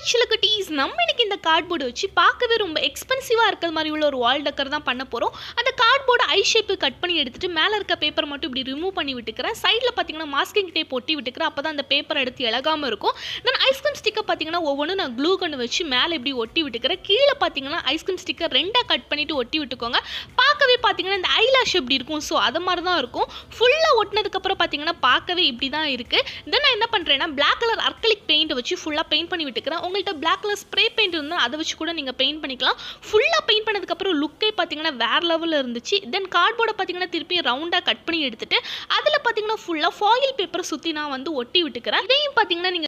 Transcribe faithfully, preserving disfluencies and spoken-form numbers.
Hi chellakutties, நம்ம இன்னைக்கு இந்த கார்ட்போர்டு வச்சு பார்க்கவே ரொம்ப எக்ஸ்பென்சிவாக இருக்கிற மாதிரி உள்ள ஒரு வால் டெக்கர் தான் பண்ண போகிறோம். அந்த கார்ட்போர்டு ஐ ஷேப்பு கட் பண்ணி எடுத்துட்டு மேலே இருக்க பேப்பர் மட்டும் இப்படி ரிமூவ் பண்ணி விட்டுக்கிறேன். சைடில் பார்த்தீங்கன்னா மாஸ்கிங் டேப் ஒட்டி விட்டுக்கிறேன். அப்போ தான் அந்த பேப்பர் எடுத்து இழகாமல் இருக்கும். தென் ஐஸ்கிரீம் ஸ்டிக்கர் பார்த்தீங்கன்னா ஒவ்வொன்றும் நான் க்ளூ கன்று வச்சு மேலே இப்படி ஒட்டி விட்டுக்கிறேன். கீழே பார்த்தீங்கன்னா ஐஸ்கிரீம் ஸ்டிக்கர் ரெண்டாக கட் பண்ணிட்டு ஒட்டி விட்டுக்கோங்க. பார்க்கவே பார்த்தீங்கன்னா இந்த ஐலாஷ் எப்படி இருக்கும், ஸோ அது மாதிரி தான் இருக்கும். ஃபுல்லாக ஒட்டினதுக்கப்புறம் பார்த்தீங்கன்னா பார்க்கவே இப்படி தான் இருக்குது. தென் நான் என்ன பண்ணுறேன்னா பிளாக் கலர் அர்க்கலிக் பெயிண்ட் வச்சு ஃபுல்லாக பெயிண்ட் பண்ணி விட்டுக்கிறேன். உங்கள்கிட்ட பிளாக் கலர் ஸ்ப்ரே பெயிண்ட் இருந்தால் அதை வச்சு கூட நீங்கள் பெயிண்ட் பண்ணிக்கலாம். ஃபுல்லாக பெயிண்ட் பண்ணதுக்கப்புறம் லுக்கே பார்த்தீங்கன்னா வேறு லெவலில் இருந்துச்சு. தென் கார்ட்போர்டை பார்த்தீங்கன்னா திருப்பி ரவுண்டாக கட் பண்ணி எடுத்துட்டு அதில் பார்த்தீங்கன்னா ஃபுல்லாக ஃபாயில் பேப்பரை சுற்றி நான் வந்து ஒட்டி விட்டுக்கிறேன். இதையும் பார்த்தீங்கன்னா நீங்கள்